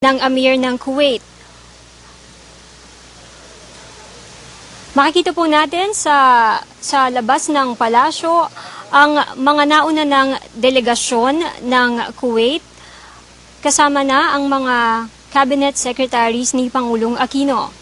ng Amir ng Kuwait. Makikita po natin sa labas ng palasyo ang mga nauna ng delegasyon ng Kuwait, kasama na ang mga cabinet secretaries ni Pangulong Aquino.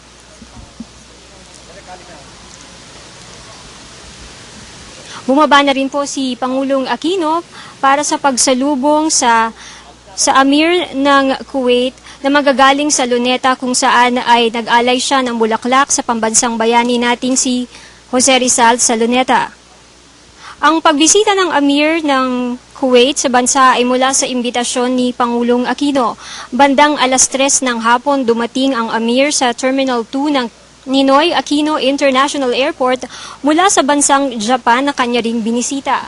Bumaba na rin po si Pangulong Aquino para sa pagsalubong sa Amir ng Kuwait na magagaling sa Luneta, kung saan ay nag-alay siya ng bulaklak sa pambansang bayani nating si Jose Rizal sa Luneta. Ang pagbisita ng Amir ng Kuwait sa bansa ay mula sa imbitasyon ni Pangulong Aquino. Bandang alas 3 ng hapon dumating ang Amir sa Terminal 2 ng Ninoy Aquino International Airport mula sa bansang Japan na kanya ring binisita.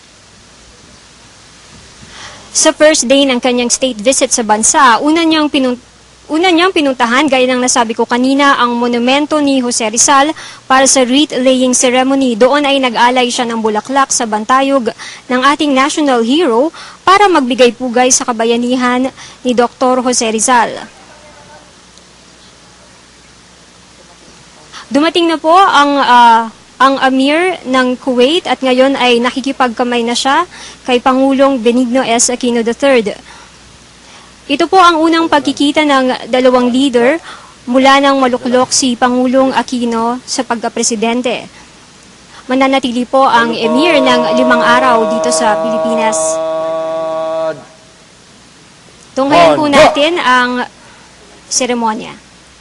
Sa first day ng kanyang state visit sa bansa, una niyang pinuntahan, gaya ng nasabi ko kanina, ang monumento ni Jose Rizal para sa wreath-laying ceremony. Doon ay nag-alay siya ng bulaklak sa bantayog ng ating national hero para magbigay pugay sa kabayanihan ni Dr. Jose Rizal. Dumating na po ang Amir ng Kuwait at ngayon ay nakikipagkamay na siya kay Pangulong Benigno S. Aquino III. Ito po ang unang pagkikita ng dalawang leader mula nang maluklok si Pangulong Aquino sa pagkapresidente. Mananatili po ang Emir ng 5 araw dito sa Pilipinas. Tunghayan po natin ang seremonya.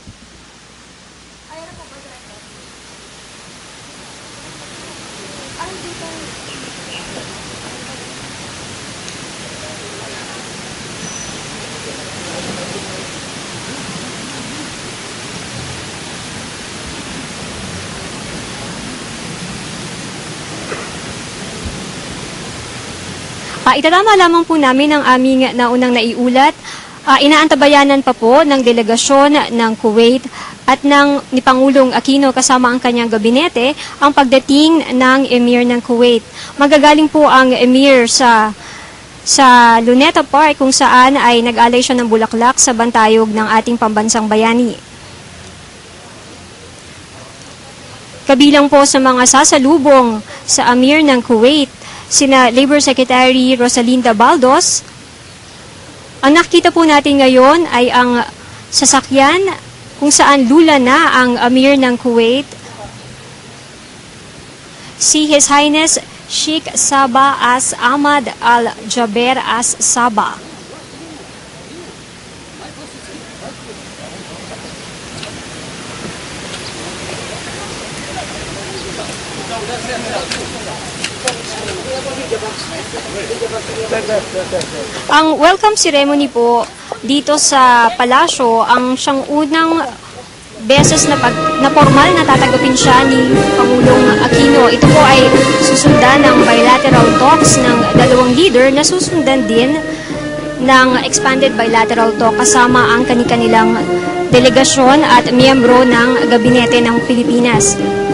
Itatama lamang po namin ang aming naunang naiulat. Inaantabayanan pa po ng delegasyon ng Kuwait at ni Pangulong Aquino kasama ang kanyang gabinete ang pagdating ng Emir ng Kuwait. Magagaling po ang Emir sa Luneta Park, kung saan ay nag-alay siya ng bulaklak sa bantayog ng ating pambansang bayani. Kabilang po sa mga sasalubong sa Amir ng Kuwait sina Labor Secretary Rosalinda Baldos. Ang nakita po natin ngayon ay ang sasakyan kung saan lula na ang Amir ng Kuwait, si His Highness Sheikh Sabah As Ahmad Al Jaber As Sabah. Ang welcome ceremony po dito sa palasyo ang siyang unang beses na formal na tatanggapin siya ni Pangulong Aquino. Ito po ay susundan ng bilateral talks ng dalawang leader na susundan din ng expanded bilateral talk kasama ang kanilang delegasyon at miyembro ng gabinete ng Pilipinas.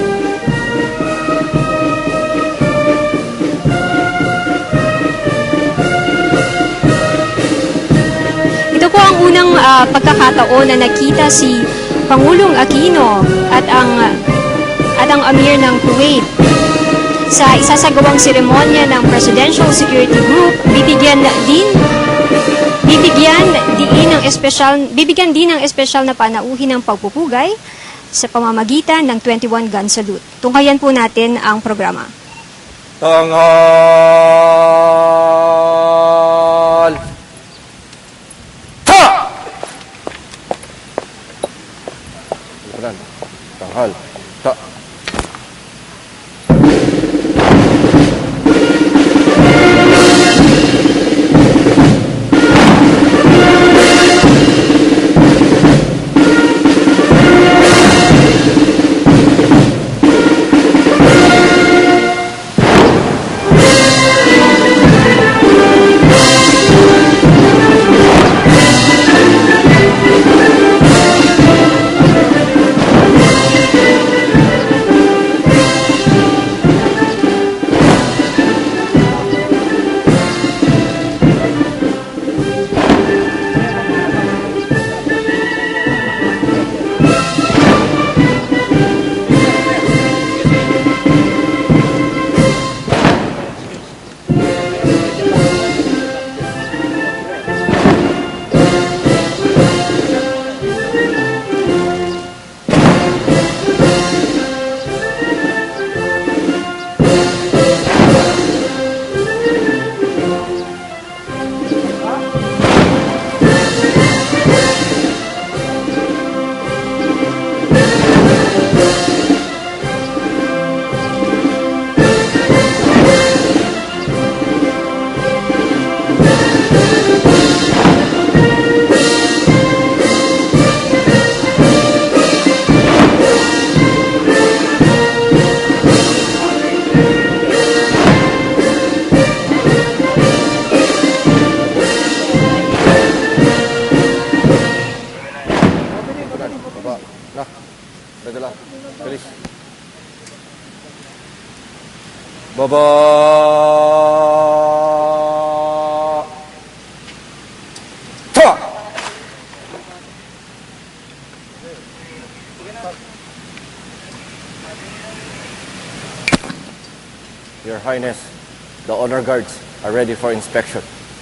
Ito po ang unang pagkakataon na nakita si Pangulong Aquino at ang Amir ng Kuwait. Sa isasagawang seremonya ng Presidential Security Group, bibigyan din ng espesyal na panauhin ng pagpupugay sa pamamagitan ng 21 gun salute. Tunghayan po natin ang programa. Tanghal. Ta. Dadala. Bilis. Baba! Ta! Your Highness, the honor guards are ready for inspection.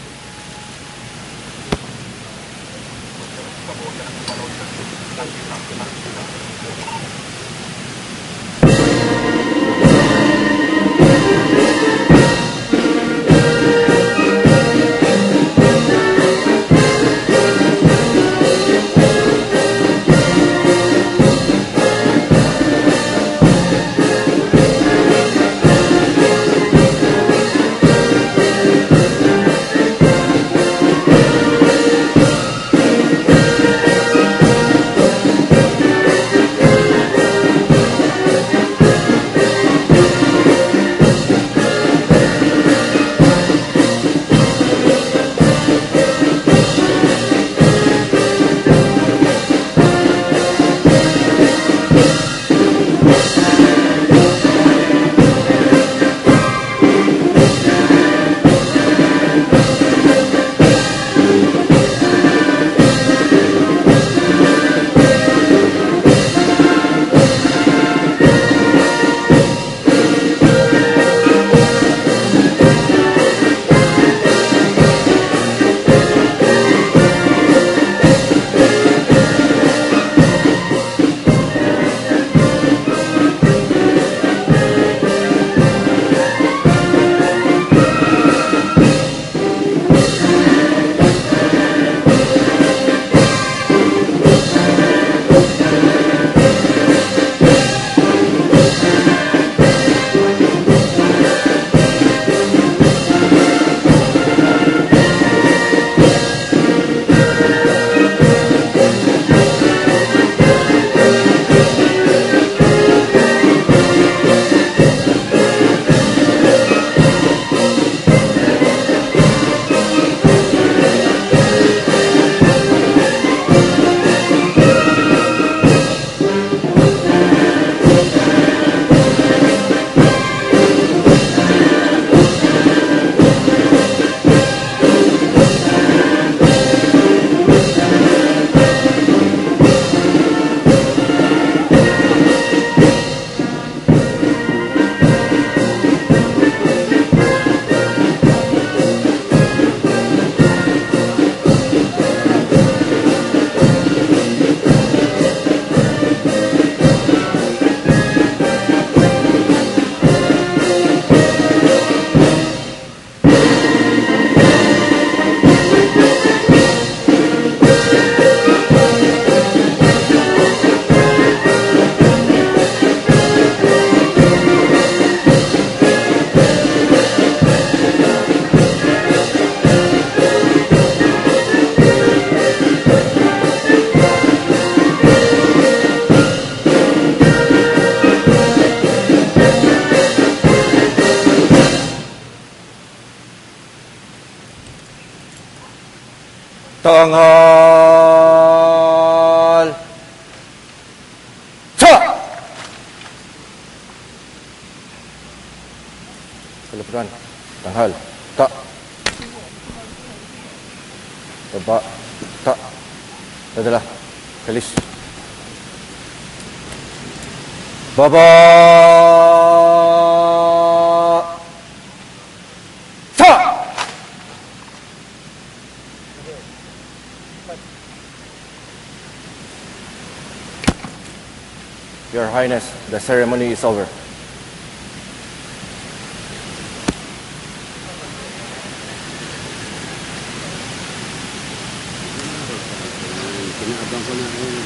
Tanghal! Sa! Kalapunan. Tanghal. Ta. Baba. Ta. Dadala. Kalis. Baba! Ta! Your Highness, the ceremony is over. Pinaabang ko na yun.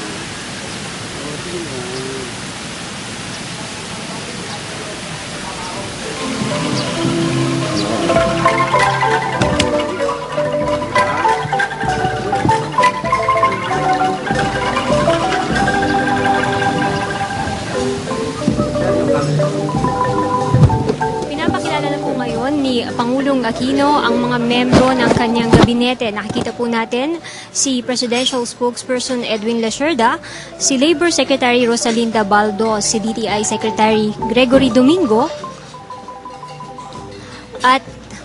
Pinapakilala na po ngayon ni Pangulong Aquino ang mga membro ng kanyang gabinete. Nakikita po natin si Presidential Spokesperson Edwin Lacerda, si Labor Secretary Rosalinda Baldo, si DTI Secretary Gregory Domingo, at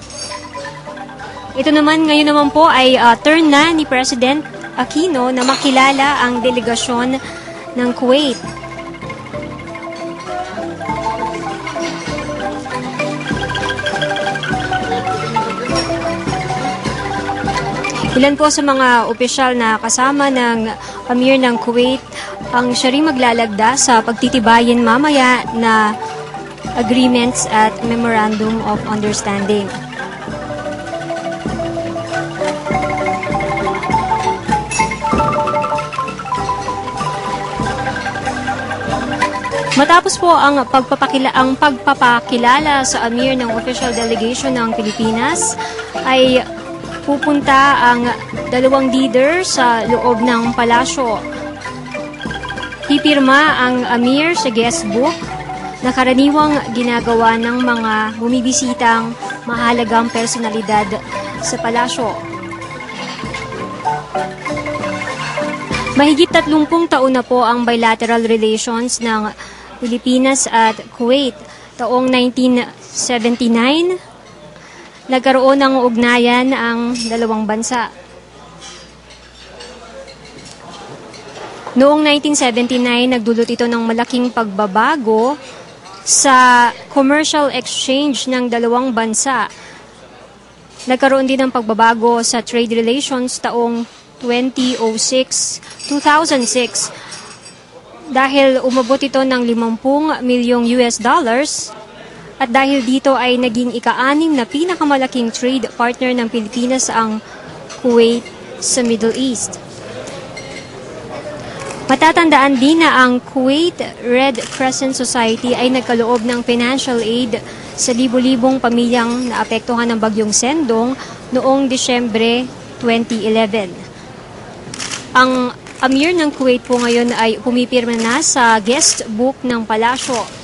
ito naman, ngayon naman po ay turn na ni President Aquino na makilala ang delegasyon ng Kuwait. Ilan po sa mga opisyal na kasama ng Amir ng Kuwait ang siya rin maglalagda sa pagtitibayin mamaya na agreements at Memorandum of Understanding. Matapos po ang pagpapakilala sa Amir ng official delegation ng Pilipinas, ay pupunta ang dalawang leader sa loob ng palasyo. Pipirma ang Amir sa guest book na karaniwang ginagawa ng mga bumibisitang mahalagang personalidad sa palasyo. Mahigit 30 taon na po ang bilateral relations ng Pilipinas at Kuwait. Taong 1979, nagkaroon ng ugnayan ang dalawang bansa. Noong 1979, nagdulot ito ng malaking pagbabago sa commercial exchange ng dalawang bansa. Nagkaroon din ng pagbabago sa trade relations taong 2006 dahil umabot ito ng 50 milyong US dollars. At dahil dito ay naging ika-6 na pinakamalaking trade partner ng Pilipinas ang Kuwait sa Middle East. Matatandaan din na ang Kuwait Red Crescent Society ay nagkaloob ng financial aid sa libu-libong pamilyang naapektuhan ng bagyong Sendong noong Disyembre 2011. Ang Amir ng Kuwait po ngayon ay pumipirma na sa guest book ng palasyo.